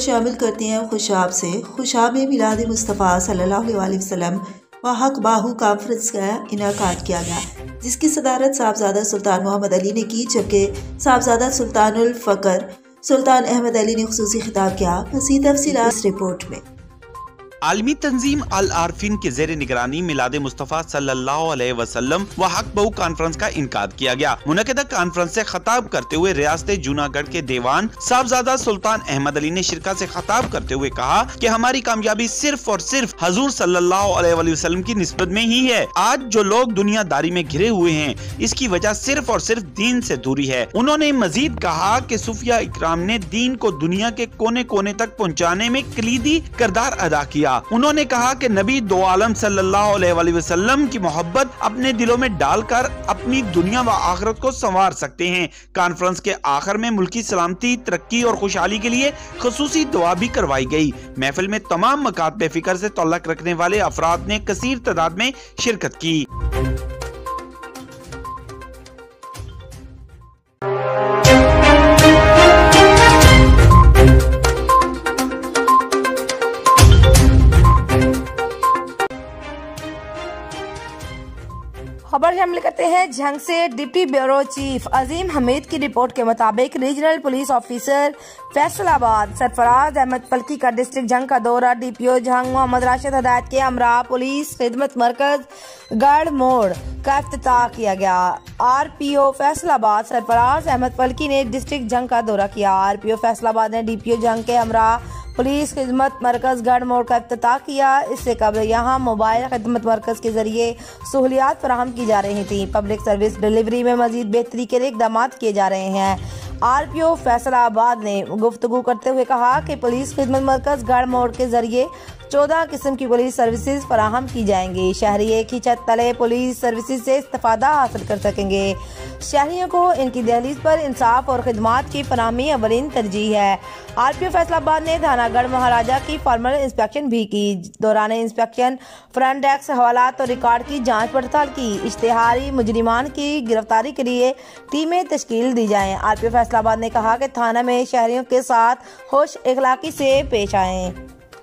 शामिल करते हैं खुशाब से। खुशाब में मिलाद मुस्तफ़ा सल्लल्लाहु अलैहि वसल्लम व हक बाहू कॉन्फ्रेंस का इनेकाद किया गया, जिसकी सदारत साहबजादा सुल्तान मोहम्मद अली ने की, जबकि साहबजादा सुल्तानुल फ़क्र सुल्तान अहमद अली ने खुसूसी खिताब किया। मज़ीद तफ़सीलात इस रिपोर्ट में। आलमी तंजीम अल आरफीन के जेर निगरानी मिलाद मुस्तफ़ा सल्लल्लाहु अलैहि वसल्लम व हक बहू कॉन्फ्रेंस का इनकाद किया गया। मुनक़िदा कॉन्फ्रेंस से खिताब करते हुए रियासत जूनागढ़ के देवान साहबजादा सुल्तान अहमद अली ने शिरका से खिताब करते हुए कहा कि हमारी कामयाबी सिर्फ और सिर्फ हजूर सल्लल्लाहु अलैहि वसल्लम की निस्बत में ही है। आज जो लोग दुनियादारी में घिरे हुए हैं, इसकी वजह सिर्फ और सिर्फ दीन से दूरी है। उन्होंने मजीद कहा कि सूफिया इकराम ने दीन को दुनिया के कोने कोने तक पहुँचाने में कलीदी किरदार अदा किया। उन्होंने कहा कि नबी दो आलम सल्लल्लाहु अलैहि वसल्लम की मोहब्बत अपने दिलों में डालकर अपनी दुनिया व आखिरत को संवार सकते हैं। कॉन्फ्रेंस के आखिर में मुल्की सलामती, तरक्की और खुशहाली के लिए खुसूसी दुआ भी करवाई गई। महफिल में तमाम मकातब फिक्र से तल्लुक रखने वाले अफराद ने कसीर तादाद में शिरकत की। खबर शामिल करते हैं झंग से। Deputy bureau chief Azeem Hameed की रिपोर्ट के मुताबिक regional police officer Faisalabad Sarfaraz Ahmed Falki का डिस्ट्रिक्ट झंग का दौरा डीपीओ झंग मोहम्मद राशिद हदायत के हमरा पुलिस खिदमत मरकज गढ़ मोड़ का इफ्तिताह किया गया। आरपीओ फैसलाबाद सरफराज अहमद फल्की ने डिस्ट्रिक्ट झंग का दौरा किया। आरपीओ फैसलाबाद ने डीपीओ झंग के हमरा पुलिस खिदमत मरकज गढ़ मोड़ का इफ्तिताह किया। इससे कबल यहाँ मोबाइल खिदमत मरकज के जरिए सहूलियात फराहम की जा रही थी। पब्लिक सर्विस डिलीवरी में मजीद बेहतरी के लिए इकदाम किए जा रहे हैं। आरपीओ फैसलाबाद ने गुफ्तगू करते हुए कहा कि पुलिस खिदमत मरकज गढ़ मोड़ के जरिए 14 किस्म की पुलिस सर्विसेज फराहम की जाएंगी। शहरी एक ही छत तले पुलिस सर्विसेज से इस्तेफादा हासिल कर सकेंगे। शहरियों को इनकी दहलीज पर इंसाफ और खिदमात की फराहमी अवलीन तरजीह है। आरपीओ फैसलाबाद ने थानागढ़ महाराजा की फॉर्मल इंस्पेक्शन भी की। दौरान इंस्पेक्शन फ्रंट डेस्क हवालात और रिकॉर्ड की जांच पड़ताल की। इश्तेहारी मुजरिमान की गिरफ्तारी के लिए टीमें तश्कील दी जाएं। आरपीओ फैसलाबाद ने कहा कि थाना में शहरियों के साथ होश इखलाकी से पेश आएं।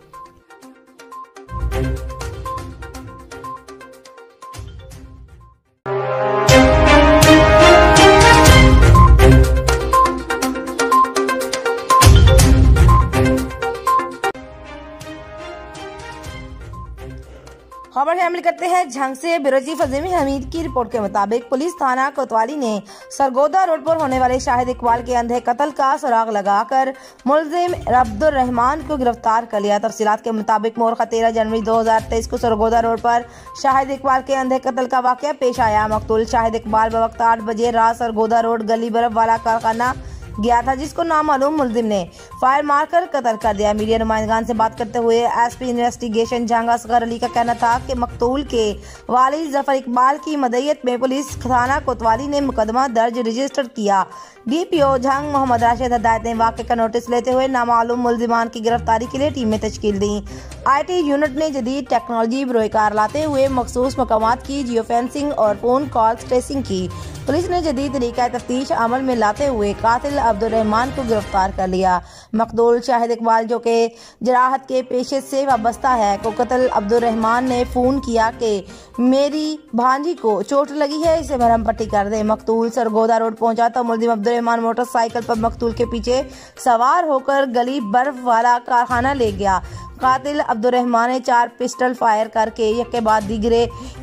खबर शामिल करते हैं झंग से। ब्यूरो चीफ अजीम हमीद की रिपोर्ट के मुताबिक पुलिस थाना कोतवाली ने सरगोदा रोड पर होने वाले शाहिद इकबाल के अंधे कत्ल का सुराग लगाकर मुलजिम अब्दुल रहमान को गिरफ्तार कर लिया। तफसीलात के मुताबिक मोरखा 13 जनवरी 2023 को सरगोदा रोड पर शाहिद इकबाल के अंधे कत्ल का वाकया पेश आया। मकतूल शाहिद इकबाल बवक्त 8 बजे रात सरगोदा रोड गली बर्फ वाला कारखाना गया था, जिसको नामालूम मुलजिम ने फायर मारकर कत्ल कर दिया। मीडिया नुमाइंदगान से बात करते हुए एसपी इन्वेस्टिगेशन जहां असगर अली का कहना था कि मकतूल के वालिद जफर इकबाल की मदईयत में पुलिस थाना कोतवाली ने मुकदमा दर्ज रजिस्टर किया। डीपीओ झंग मोहम्मद राशिद हदायत ने वाक़े का नोटिस लेते हुए नामालूम मुलजिमान की गिरफ्तारी के लिए टीमें तश्कील दी। IT यूनिट ने जदीद टेक्नोलॉजी बरोकार लाते हुए मखसूस मकामात की जियो फेंसिंग और फोन कॉल्स ट्रेसिंग की। पुलिस ने जदीद तरीका तफ्तीश अमल में लाते हुए कातिल अब्दुल रहमान को गिरफ्तार कर लिया। मकतूल शाहिद इकबाल जो के जराहत के पेशे से वाबस्ता है को कत्ल अब्दुल रहमान ने फोन किया कि मेरी भांजी को चोट लगी है, इसे मरहम पट्टी कर दे। मकतूल सरगोदा रोड पहुंचा तो मुलजिम अब्दुल रहमान मोटरसाइकिल पर मकतूल के पीछे सवार होकर गली बर्फ वाला कारखाना ले गया। कातिल अब्दुल रहमान ने 4 पिस्टल फायर करके एक के बाद दीगरे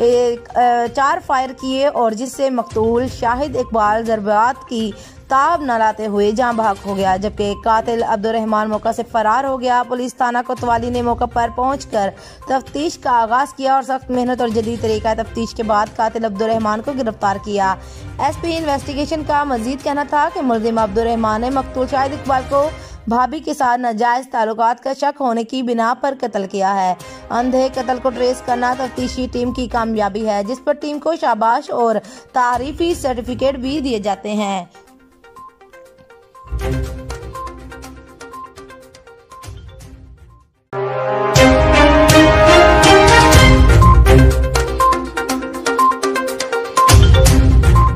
4 फायर किए और जिससे मकतूल शाहिद इकबाल जरबात की ताब न लाते हुए जान भाग हो गया, जबकि कातिल अब्दुल रहमान मौका से फरार हो गया। पुलिस थाना कोतवाली ने मौका पर पहुंचकर तफ्तीश का आगाज किया और सख्त मेहनत और जदीद तरीका तफ्तीश के बाद कातिल अब्दुल रहमान को गिरफ्तार किया। एसपी इन्वेस्टिगेशन का मजीद कहना था कि मुलजिम अब्दुल रहमान ने मकतूल शाहिद इकबाल को भाभी के साथ नाजायज ताल्लुकात का शक होने की बिना पर कत्ल किया है। अंधे कत्ल को ट्रेस करना तफ्तीशी टीम की कामयाबी है, जिस पर टीम को शाबाश और तारीफी सर्टिफिकेट भी दिए जाते हैं।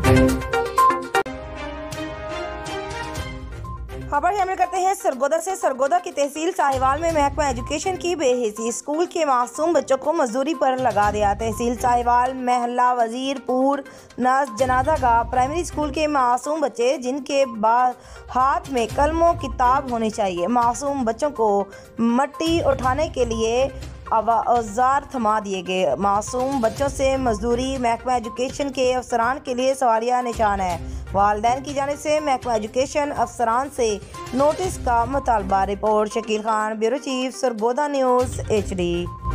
खबर शामिल करते हैं सरगोदा से। सरगोदा की तहसील साहिवाल में महकमा एजुकेशन की बेहिसी स्कूल के मासूम बच्चों को मजदूरी पर लगा दिया। तहसील साहिवाल महल्ला वजीरपुर नस जनाजागाह प्राइमरी स्कूल के मासूम बच्चे जिनके बाद हाथ में कलमों किताब होनी चाहिए, मासूम बच्चों को मट्टी उठाने के लिए औजार थमा दिए गए। मासूम बच्चों से मजदूरी महकमा एजुकेशन के अफसरान के लिए सवालिया निशान है। वालिदैन की जानिब से महकमा एजुकेशन अफसरान से नोटिस का मुतालबा। Report Shakeel Khan, bureau chief, Sargodha news HD।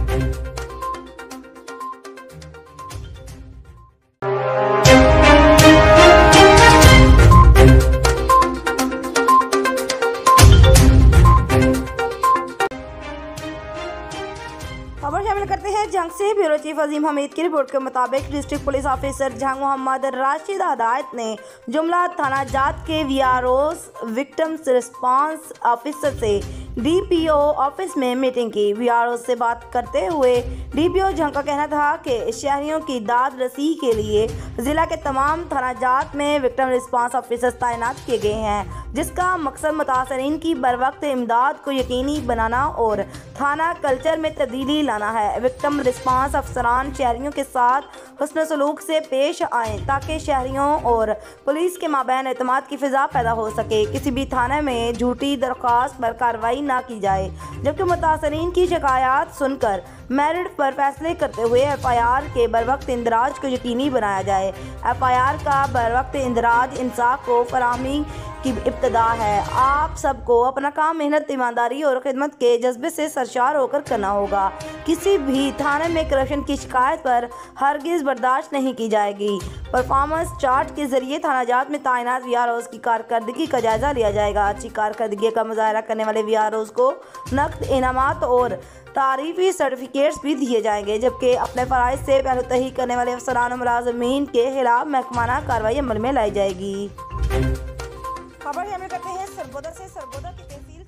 खबर शामिल करते हैं जंग से। ब्यूरो चीफ अजीम हमीद की रिपोर्ट के मुताबिक डिस्ट्रिक्ट पुलिस ऑफिसर जंग मोहम्मद राशिद हदायत ने जुमला थाना जात के VROs विक्टिम्स रिस्पांस ऑफिसर से DPO ऑफिस में मीटिंग की। VRO से बात करते हुए DPO जंग का कहना था कि शहरियों की दाद रसी के लिए जिला के तमाम थाना जात में विक्टिम रिस्पांस ऑफिसर्स तैनात किए गए हैं, जिसका मकसद मुतासरीन की बरवक्त इमदाद को यकीनी बनाना और थाना कल्चर में तब्दीली लाना है। विक्टिम रिस्पांस अफसरान शहरियों के साथ हुस्न सलूक से पेश आएँ ताकि शहरियों और पुलिस के माबैन एतमाद की फिजा पैदा हो सके। किसी भी थाने में झूठी दरख्वास्त पर कार्रवाई ना की जाए, जबकि मुतासरीन की शिकायत सुनकर मेरिट पर फैसले करते हुए FIR के बरवक्त इंदराज को यकीनी बनाया जाए। FIR का बरवक्त इंदराज इंसाफ को फराहमी की इब्तदा है। आप सबको अपना काम मेहनत, ईमानदारी और खिदमत के जज्बे से सरशार होकर करना होगा। किसी भी थाने में करप्शन की शिकायत पर हरगिज़ बर्दाश्त नहीं की जाएगी। परफॉर्मेंस चार्ट के जरिए थाना जात में तैनात VROs की कारकर्दगी का जायजा लिया जाएगा। अच्छी कारकर्दगी का मुजाहरा करने वाले VROs को नकद इनामात और तारीफी सर्टिफिकेट्स भी दिए जाएंगे, जबकि अपने फराइज से पहलुतही करने वाले अफसरान और मुलाजमीन के खिलाफ महकमाना कार्रवाई अमल में लाई जाएगी। खबर शामिल करते हैं सरगोदा से। सरगोदा की तहसील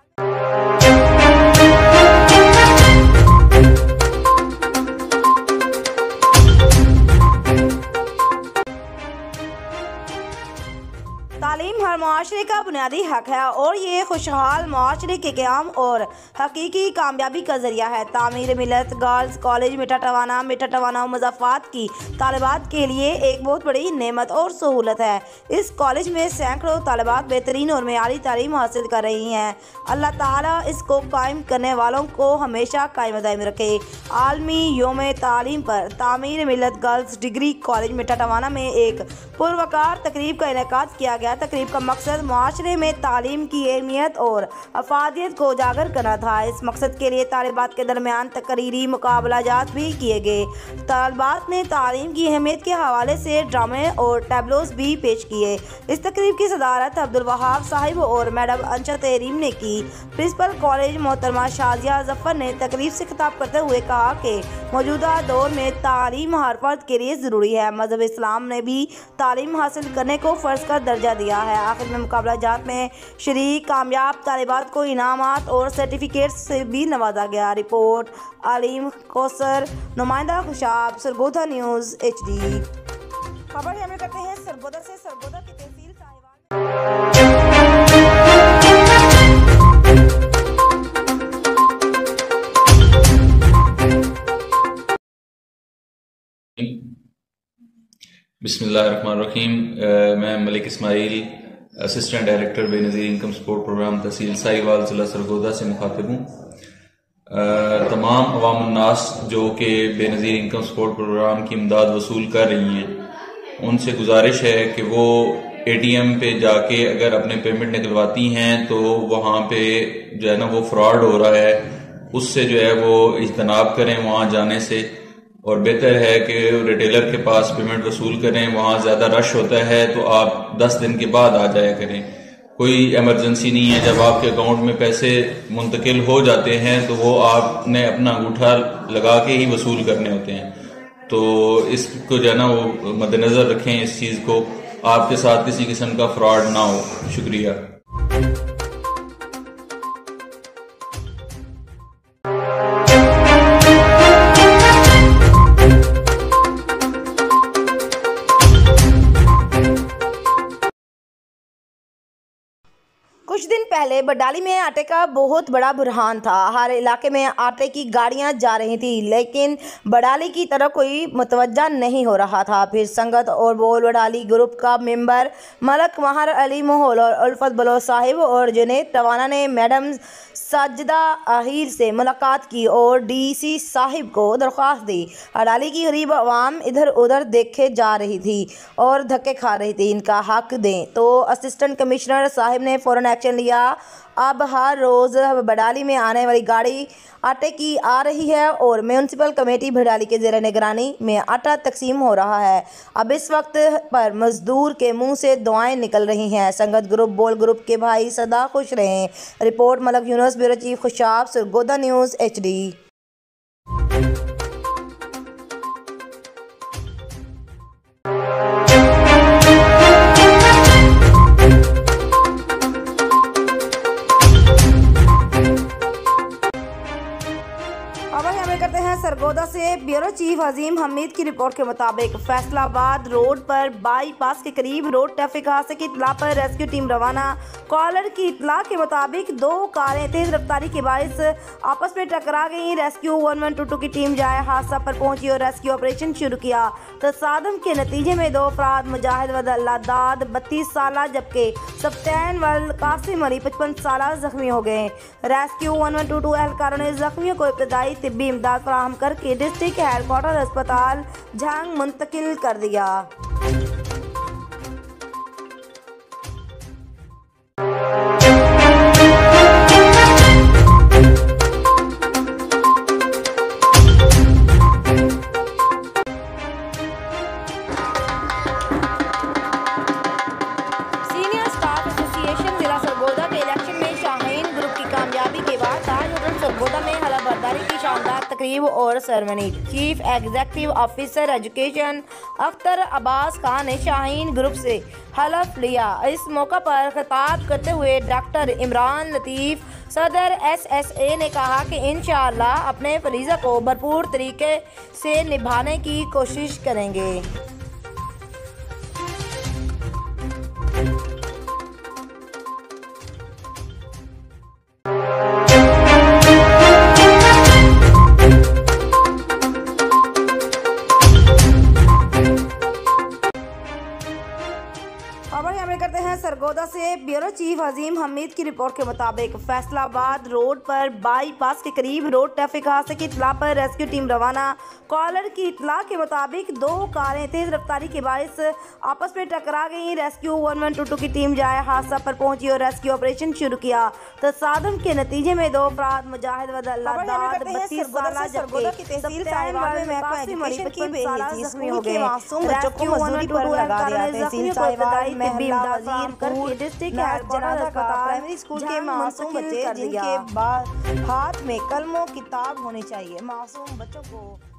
तालीम हर मुआशरे का बुनियादी हक है और ये खुशहाल मुआशरे के क़याम और हकीकी कामयाबी का जरिया है। तामीर मिलत गर्ल्स कॉलेज मिठा टवाना मुज़फ़्फ़रात की तालिबात के लिए एक बहुत बड़ी नेमत और सहूलत है। इस कॉलेज में सैकड़ों तालिबात बेहतरीन और मेयारी तालीम हासिल कर रही हैं। अल्लाह ताला इसको कायम करने वालों को हमेशा कायम दायम रखे। आलमी योम तालीम पर तामीर मिलत गर्ल्स डिग्री कॉलेज मिठा टवाना में एक पुरवकार तकरीब का इनेकाद किया गया। तकरीब का मकसद मुआशरे में तालीम की अहमियत और अफादियत को उजागर करना था। इस मकसद के लिए तालिबात के दरमियान तकरीरी मुकाबलाजात भी किए गए। तालिबात ने तालीम की अहमियत के हवाले से ड्रामे और टैबलोस भी पेश किए। इस तकरीब की सदारत अब्दुल वहाब साहिब और मैडम अंशा तहरीम ने की। प्रिंसिपल कॉलेज मोहतरमा शाजिया जफर ने तकरीब से खिताब करते हुए कहा कि मौजूदा दौर में तालीम हर फर्द के लिए ज़रूरी है। मज़हब इस्लाम ने भी तालीम हासिल करने को फ़र्ज़ का दर्जा दिया है। आखिर में मुकाबलाजात में शरीक कामयाब तालिबात को इनामात और सर्टिफिकेट्स से भी नवाजा गया। रिपोर्ट अलीम कौसर, नुमाइंदा खुशाब, सरगोदा न्यूज़ HD। खबर शामिल करते हैं सरगोदा से। सरगोदा की तहसील बिस्मिल्लाहिर्रहमानिर्रहीम। मैं Malik Ismail, assistant director Benazir income support program तहसील साहिवाल ज़िला सरगोदा से मुखातिब हूँ। तमाम अवामुन्नास जो कि बेनज़ीर इनकम सपोर्ट प्रोग्राम की इमदाद वसूल कर रही हैं, उनसे गुजारिश है कि वो ATM पे जाके अगर अपने पेमेंट निकलवाती हैं तो वहाँ पे जो है ना वो फ्रॉड हो रहा है, उससे जो है वो इज्तनाब करें वहाँ जाने से। और बेहतर है कि रिटेलर के पास पेमेंट वसूल करें, वहाँ ज़्यादा रश होता है तो आप 10 दिन के बाद आ जाया करें। कोई इमरजेंसी नहीं है, जब आपके अकाउंट में पैसे मुंतकिल हो जाते हैं तो वो आपने अपना अंगूठा लगा के ही वसूल करने होते हैं। तो इसको जो है ना वो मद्देनजर रखें, इस चीज़ को, आपके साथ किसी किस्म का फ्रॉड ना हो। शुक्रिया। कुछ दिन पहले बडाली में आटे का बहुत बड़ा बुरहान था। हर इलाके में आटे की गाड़ियां जा रही थी, लेकिन बडाली की तरफ कोई मुतवज्जा नहीं हो रहा था। फिर संगत और बोल बडाली ग्रुप का मेंबर मलक महर अली मोहल और उल्फत बलोच साहिब और जुनैद रवाना ने मैडम साजिदा आहिर से मुलाकात की और डीसी साहिब को दरख्वास्त दी। अडाली की गरीब आवाम इधर उधर देखे जा रही थी और धक्के खा रही थी, इनका हक दें। तो असिस्टेंट कमिश्नर साहिब ने फ़ौरन एक्शन लिया। अब हर रोज़ बडाली में आने वाली गाड़ी आटे की आ रही है और म्यूनसिपल कमेटी बडाली के ज़ेर निगरानी में आटा तकसीम हो रहा है। अब इस वक्त पर मजदूर के मुंह से दुआएं निकल रही हैं। संगत ग्रुप बोल ग्रुप के भाई सदा खुश रहें। Report Malak Younus, bureau chief Khushab, Sargodha news HD। करते हैं सरगोदा से। ब्यूरो चीफ अजीम हमीद की रिपोर्ट के मुताबिक फैसलाबाद रोड पर बाईपास के करीब रोड ट्रैफिक हादसे की इत्तला पर रेस्क्यू टीम रवाना। कॉलर की इत्तला के मुताबिक 2 कारें तेज रफ्तारी के बायस आपस में टकरा गई। रेस्क्यू 1122 की टीम जाए हादसा पर पहुंची और रेस्क्यू ऑपरेशन शुरू किया। तसादम के नतीजे में 2 अफराद मुजाहिद वद अल्लादाद 32 साल जबकि सफ्तैन वल कासिम अली 55 साल जख्मी हो गए। रेस्क्यू 1122 एहलकारों ने जख्मियों को इब्तदाई तिब्बी इमदाद फराहम करके डिस्ट्रिक्ट हेडक्वार्टर अस्पताल झांग मुंतकिल कर दिया। सीनियर स्टाफ एसोसिएशन जिला सरगोदा के इलेक्शन में शाहीन ग्रुप की कामयाबी के बाद ताज होटल सरगोदा में हलफबरदारी की शानदार तकरीब और ceremony. Chief executive officer education Akhtar Abbas Khan ने शाहीन ग्रुप से हलफ लिया। इस मौका पर खिताब करते हुए डॉक्टर इमरान लतीफ़ सदर SSA ने कहा कि इंशाअल्लाह अपने फरीज़ा को भरपूर तरीके से निभाने की कोशिश करेंगे। करते हैं सरगोदा से। ब्यूरो चीफ अजीम हमीद की रिपोर्ट के मुताबिक फैसलाबाद रोड पर बाईपास के करीब रोड ट्रैफिक हादसे की इत्तला पर रेस्क्यू टीम रवाना। कॉलर की इत्तला के मुताबिक 2 कारें तेज रफ्तारी के बायस आपस में टकरा गई। रेस्क्यू 1122 की टीम जाए हादसा पर पहुंची और रेस्क्यू ऑपरेशन शुरू किया। तसादम के नतीजे में 2 अफराद मुजाहिद वद अल्लादाद 32 साल जबकि सफ्तैन वल कासिम अली 55 साल जख्मी हो गए। रेस्क्यू 1122 एहलकारों ने जख्मियों को इब्तदाई तिब्बी इमदाद करके डिस्ट्रिक्ट हेडक्वार्टर अस्पताल प्राइमरी स्कूल के मासूम बच्चे जिनके हाथ में कलमो किताब होनी चाहिए। मासूम बच्चों को